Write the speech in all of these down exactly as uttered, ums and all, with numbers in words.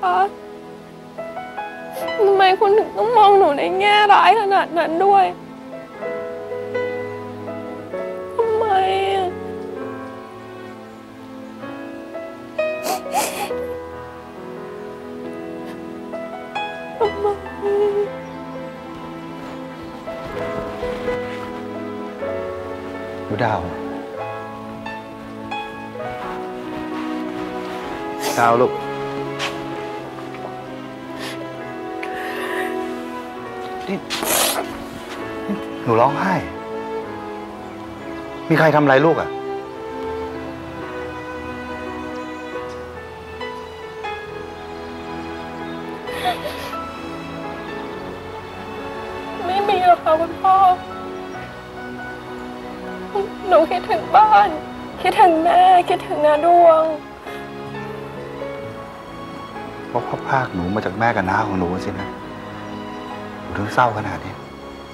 คะทำไมคุณถึงต้องมองหนูในแง่ร้ายขนาดนั้นด้วยทำไมทำไมหนูดาวดาวลูกนี่หนูร้องไห้มีใครทำอะไรลูกอ่ะไม่มีหรอกค่ะคุณพ่อหนูคิดถึงบ้านคิดถึงแม่คิดถึงน้าดวงเพราะพ่อพากหนูมาจากแม่กับน้าของหนูสินะหนูถึงเศร้าขนาดนี้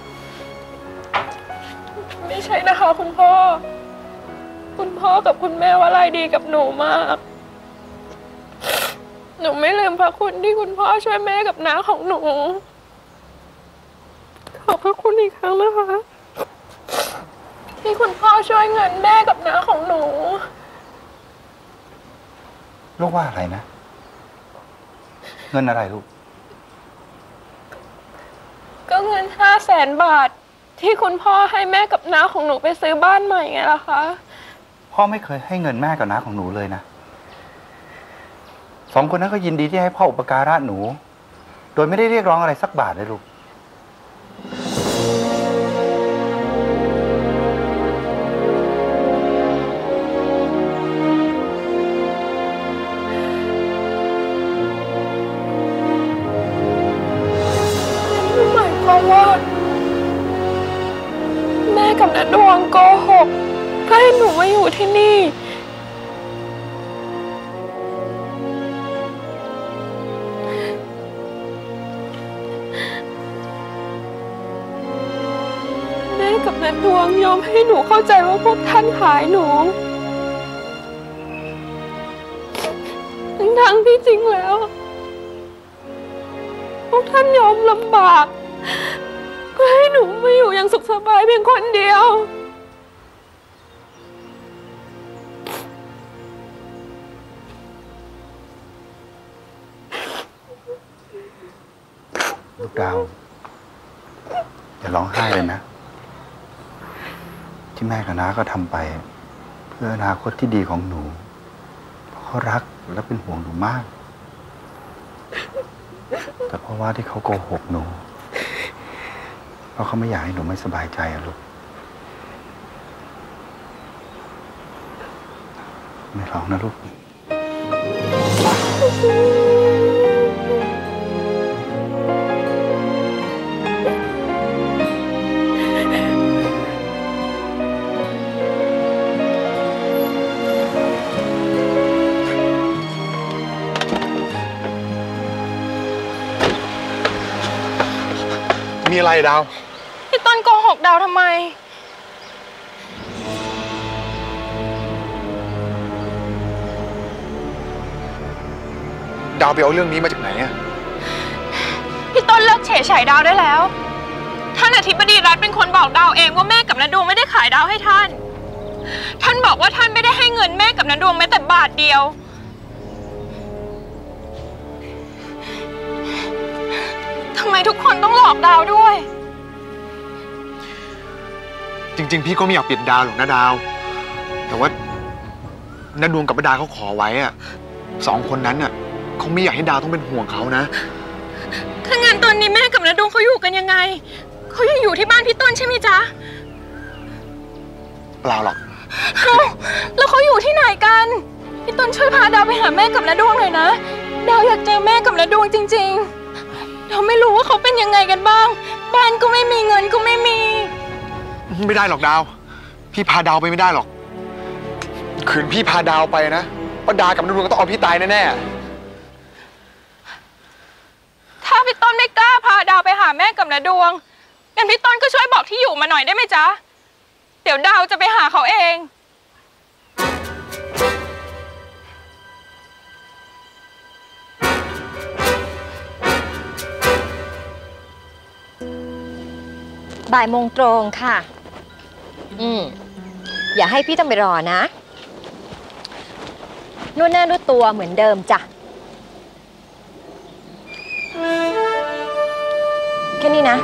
ไม่ใช่นะคะคุณพ่อคุณพ่อกับคุณแม่ว่าอะไรดีกับหนูมากหนูไม่ลืมพระคุณที่คุณพ่อช่วยแม่กับน้าของหนูขอบพระคุณอีกครั้งนะคะที่คุณพ่อช่วยเงินแม่กับน้าของหนูลูกว่าอะไรนะเงินอะไรลูกก็เงินห้าแสนบาทที่คุณพ่อให้แม่กับน้าของหนูไปซื้อบ้านใหม่ไงล่ะคะพ่อไม่เคยให้เงินแม่กับน้าของหนูเลยนะสองคนนั้นก็ยินดีที่ให้พ่ออุปการะหนูโดยไม่ได้เรียกร้องอะไรสักบาทเลยลูกหมายความว่าแม่กับน้าดวงโกหกเพื่อให้หนูมาอยู่ที่นี่แม่กับน้าดวงยอมให้หนูเข้าใจว่าพวกท่านขายหนูทั้งๆที่จริงแล้วพวกท่านยอมลำบากเพื่อให้หนูมาอยู่อย่างสุขสบายเพียงคนเดียวลูกดาวอย่าร้องไห้เลยนะที่แม่กับน้าก็ทำไปเพื่ออนาคตที่ดีของหนูเพราะเขารักและเป็นห่วงหนูมากแต่เพราะว่าที่เขาโกหกหนูเพราะเขาไม่อยากให้หนูไม่สบายใจอะลูกไม่ร้องนะลูกมีอะไรดาวพี่ต้นโกหกดาวทำไมดาวไปเอาเรื่องนี้มาจากไหนอะพี่ต้นเลิกเฉยฉายดาวได้แล้วท่านอธิบดีรัฐเป็นคนบอกดาวเองว่าแม่กับน้าดวงไม่ได้ขายดาวให้ท่านท่านบอกว่าท่านไม่ได้ให้เงินแม่กับน้าดวงแม้แต่บาทเดียวทำไมทุกคนต้องหลอกดาวด้วยจริงๆพี่ก็ไม่อยากเปลี่ยนดาวหรอกนะดาวแต่ว่าน้าดวงกับป้าดาเขาขอไว้อะสองคนนั้นน่ะเขาไม่อยากให้ดาวต้องเป็นห่วงเขานะถ้างั้นตอนนี้แม่กับน้าดวงเขาอยู่กันยังไงเขายังอยู่ที่บ้านพี่ต้นใช่ไหมจ๊ะเปล่าหรอกเอ้าแล้วเขาอยู่ที่ไหนกันพี่ต้นช่วยพาดาวไปหาแม่กับน้าดวงหน่อยนะดาวอยากเจอแม่กับน้าดวงจริงๆเราไม่รู้ว่าเขาเป็นยังไงกันบ้างบ้านก็ไม่มีเงินก็ไม่มีไม่ได้หรอกดาวพี่พาดาวไปไม่ได้หรอกขืนพี่พาดาวไปนะป้าดากับน้าดวงก็ต้องเอาพี่ตายแน่ๆถ้าพี่ต้นไม่กล้าพาดาวไปหาแม่กับน้าดวงงั้นพี่ต้นก็ช่วยบอกที่อยู่มาหน่อยได้ไหมจ๊ะเดี๋ยวดาวจะไปหาเขาเองบ่ายโมงตรงค่ะอืมอย่าให้พี่ต้องไปรอนะนวดหน้านวดตัวเหมือนเดิมจ้ะแค่นี้นะ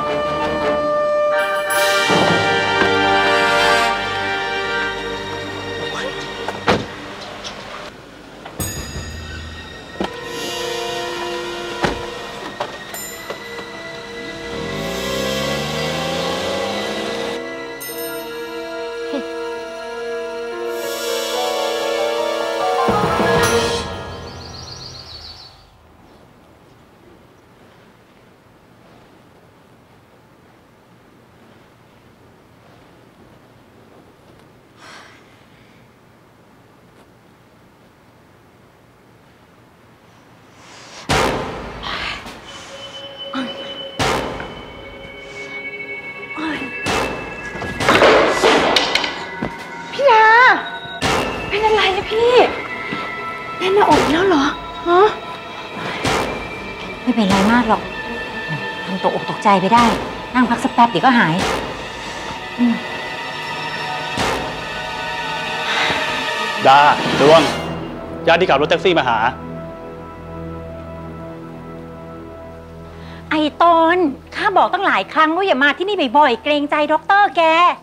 พี่ดาเป็นอะไรเนี่ยพี่แน่นหน้าอกแล้วเหรอฮะไม่เป็นไรมากหรอกทำตกอกตกใจไปได้นั่งพักสักแป๊บเดี๋ยวก็หายดาดวงญาติที่ขับรถแท็กซี่มาหาไอ้ตนข้าบอกตั้งหลายครั้งว่าอย่ามาที่นี่บ่อยๆเกรงใจด็อกเตอร์แก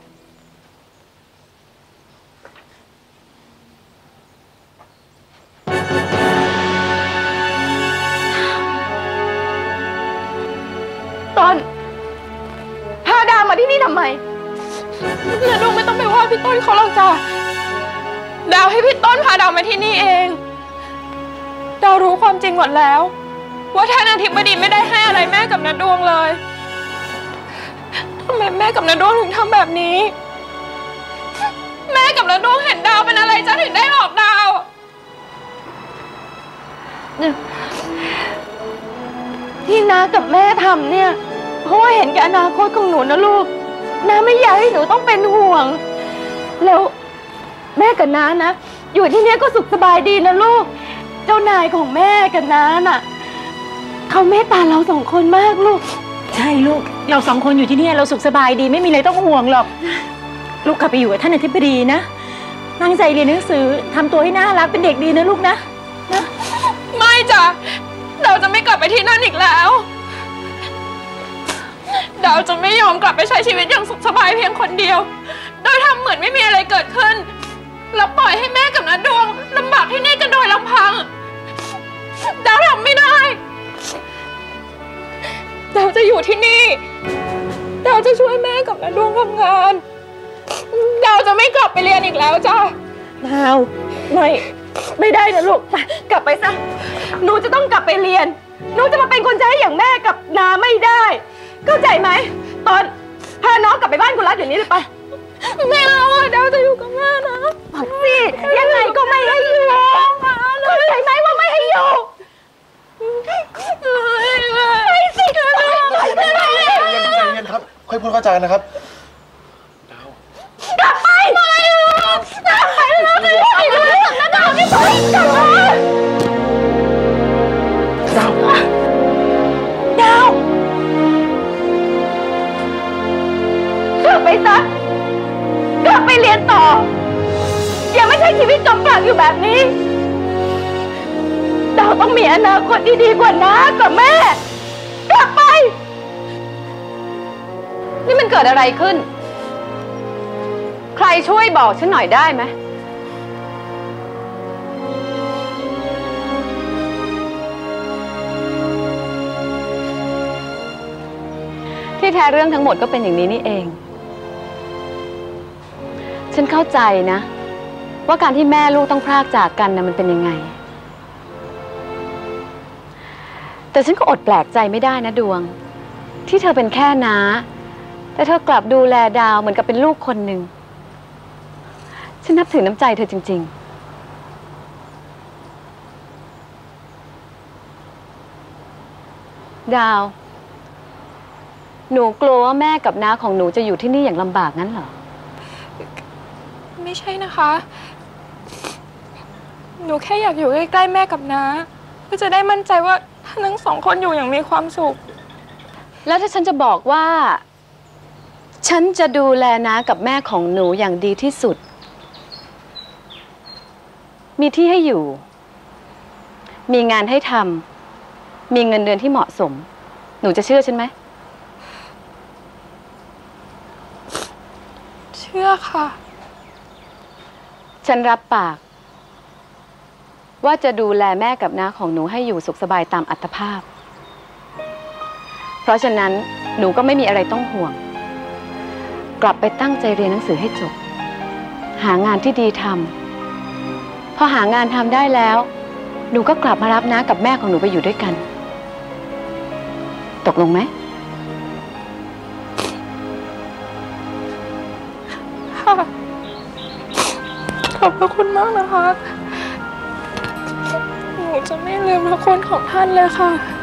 ตอนพาดาวมาที่นี่ทำไมนาดวงไม่ต้องไปว่าพี่ต้นเขาหรอกจ้ะดาวให้พี่ต้นพาดาวมาที่นี่เองดาวรู้ความจริงหมดแล้วว่าท่านอธิบดีไม่ได้ให้อะไรแม่กับนาดวงเลยทำไมแม่กับนาดวงถึงทำแบบนี้แม่กับนาดวงเห็นดาวเป็นอะไรจ้ะถึงได้หลอกดาวที่น้ากับแม่ทำเนี่ยเพราะว่าเห็นแก่อนาคตของหนูนะลูกน้าไม่อยากให้หนูต้องเป็นห่วงแล้วแม่กับน้านะอยู่ที่นี่ก็สุขสบายดีนะลูกเจ้านายของแม่กับน้าน่ะเขาเมตตาเราสองคนมากลูกใช่ลูกเราสองคนอยู่ที่นี่เราสุขสบายดีไม่มีอะไรต้องห่วงหรอกลูกกลับไปอยู่กับท่านอธิบดีนะตั้งใจเรียนหนังสือทำตัวให้น่ารักเป็นเด็กดีนะลูกนะนะไม่จ้ะเราจะไม่กลับไปที่นั่นอีกแล้วดาวจะไม่ยอมกลับไปใช้ชีวิตอย่างสุขสบายเพียงคนเดียวโดยทำเหมือนไม่มีอะไรเกิดขึ้นแล้วปล่อยให้แม่กับน้าดวงลำบากที่นี่กันโดยลำพังดาวทำไม่ได้ดาวจะอยู่ที่นี่ดาวจะช่วยแม่กับน้าดวงทำงานดาวจะไม่กลับไปเรียนอีกแล้วจ้ะดาวไม่ไม่ได้นะลูกกลับไปซะหนูจะต้องกลับไปเรียนหนูจะมาเป็นคนใช้อย่างแม่กับนาไม่ได้เข้าใจไหมตอนพาน้องกลับไปบ้านคุณรัฐเดี๋ยวนี้เลยไปไม่เอาอะดาวจะอยู่กับแม่นะปัดสิยังไงก็ไม่ให้อยู่เข้าใจไหมว่าไม่ให้อยู่ไปสิใจเย็นๆครับค่อยพูดเข้าใจนะครับกลับไปไม่กลับไปแล้วจะอยู่กับแม่กับดาวนี่ไปกลับมาดาวดาวกลับไปซะกลับไปเรียนต่ออย่าไม่ใช่ชีวิตจมปลักอยู่แบบนี้ดาวต้องมีอนาคตที่ดีกว่าน้ากับแม่กลับไปนี่มันเกิดอะไรขึ้นใครช่วยบอกฉันหน่อยได้ไหมที่แท้เรื่องทั้งหมดก็เป็นอย่างนี้นี่เองฉันเข้าใจนะว่าการที่แม่ลูกต้องพรากจากกันนะมันเป็นยังไงแต่ฉันก็อดแปลกใจไม่ได้นะดวงที่เธอเป็นแค่น้าแต่เธอกลับดูแลดาวเหมือนกับเป็นลูกคนหนึ่งฉันนับถือน้ำใจเธอจริงๆดาวหนูกลัวว่าแม่กับน้าของหนูจะอยู่ที่นี่อย่างลำบากงั้นเหรอไม่ใช่นะคะหนูแค่อยากอยู่ใกล้ๆแม่กับน้าเพื่อจะได้มั่นใจว่าทั้งสองคนอยู่อย่างมีความสุขแล้วถ้าฉันจะบอกว่าฉันจะดูแลน้ากับแม่ของหนูอย่างดีที่สุด มีที่ให้อยู่ มีงานให้ทำ มีเงินเดือนที่เหมาะสม หนูจะเชื่อฉันไหมเชื่อค่ะฉันรับปาก ว่าจะดูแลแม่กับน้าของหนูให้อยู่สุขสบายตามอัตภาพ เพราะฉะนั้นหนูก็ไม่มีอะไรต้องห่วง กลับไปตั้งใจเรียนหนังสือให้จบ หางานที่ดีทำพอหางานทำได้แล้ว หนูก็กลับมารับน้ากับแม่ของหนูไปอยู่ด้วยกัน ตกลงไหมค่ะ ขอบพระคุณมากนะคะ หนูจะไม่ลืมพระคุณของท่านเลยค่ะ